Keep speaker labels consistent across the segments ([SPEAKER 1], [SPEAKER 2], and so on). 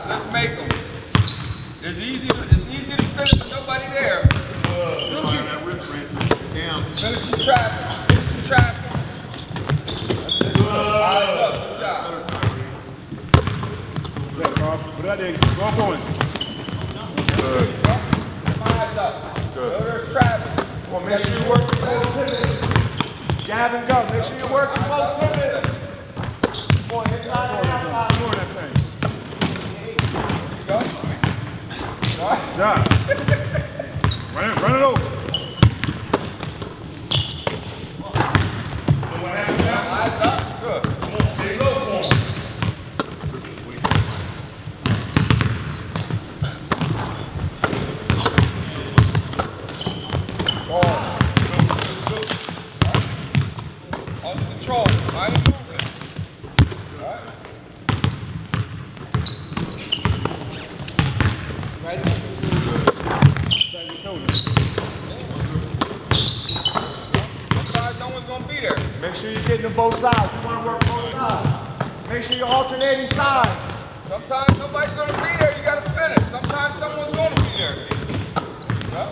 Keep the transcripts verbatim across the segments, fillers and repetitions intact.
[SPEAKER 1] let's make them. It's easy to, it's easy to finish with nobody there.
[SPEAKER 2] Damn.
[SPEAKER 1] Finish some traffic. Finish some traffic. Eyes up. Good job.
[SPEAKER 3] Good, Carl. Put that in. Go on, boys. Good.
[SPEAKER 1] Eyes up.
[SPEAKER 3] Good.
[SPEAKER 1] So there's traffic.
[SPEAKER 3] Come on, make sure you work the full pivot. Jab and go. Make sure you work the full pivot. Come on, inside and outside. Doing that thing.
[SPEAKER 1] There you go. Right.
[SPEAKER 3] Yeah. Run it, run it over.
[SPEAKER 1] Eyes up. Good.
[SPEAKER 3] Stay low for him.
[SPEAKER 1] Under control. Mind the movement. Alright. Ready? Sometimes no one's going to be there.
[SPEAKER 3] Make sure you're getting to both sides. You want to work both sides. Make sure you're alternating sides.
[SPEAKER 1] Sometimes nobody's going to be there. You got to finish. Sometimes someone's going to be there. Yeah.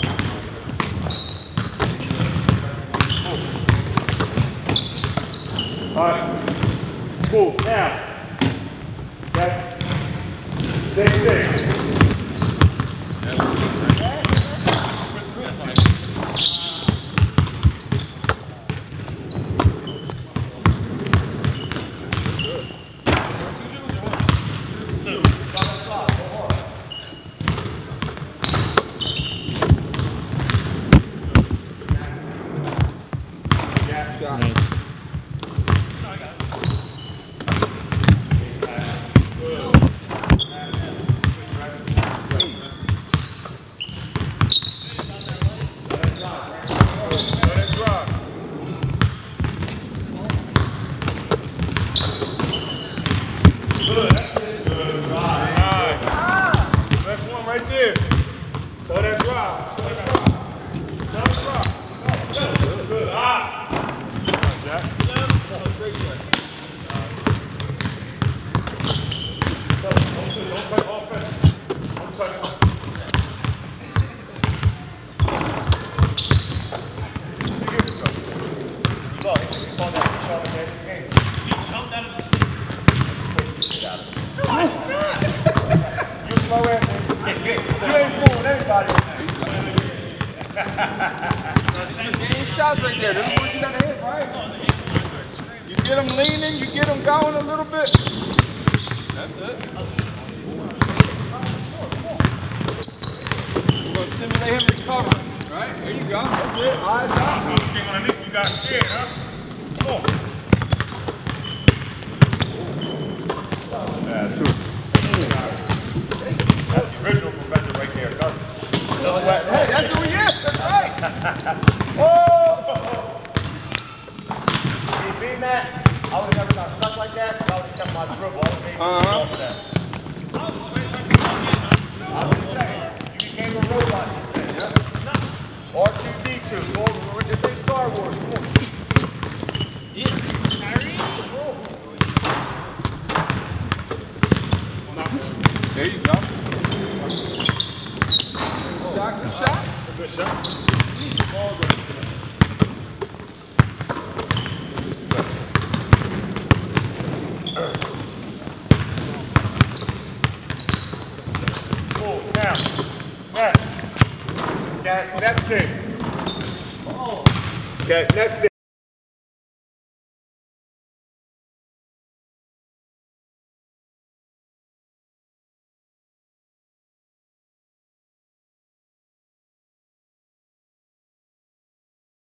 [SPEAKER 3] All right. Cool. Now. Okay. Same thing. Right there. So that drop. So that drop. So that drop. Good, good, good. Ah. Jack. Great play. Don't touch offense. Don't touch. Go. You call that shot again.
[SPEAKER 4] He jumped out of the seat.
[SPEAKER 3] Push the shit out of it.
[SPEAKER 4] No, I'm not.
[SPEAKER 3] You slow ass. You ain't fooling anybody.
[SPEAKER 1] Game shots right there. That's what you got to hit, right? You get them leaning, you get them going a little bit. That's it. We're going to simulate him recovering. Right? There you go. That's it. Eyes up.
[SPEAKER 3] You came underneath, you got scared, huh? Come on. Yeah, shoot. That's the original Profender right there, doesn't it?
[SPEAKER 1] Hey, that's who he is. That's right. Oh!
[SPEAKER 3] See, being that, I would have never got stuck like that, but I would have kept my dribble. I would have made
[SPEAKER 1] Uh-huh.
[SPEAKER 3] over that. I was saying, you became a robot instead. Yeah. R two D two. Go over. This ain't Star Wars. Come on.
[SPEAKER 4] Yeah. Harry?
[SPEAKER 1] There you go. Shot, good shot.
[SPEAKER 3] Good shot. All good. Cool. Now, next. Okay, next thing. Okay, next thing.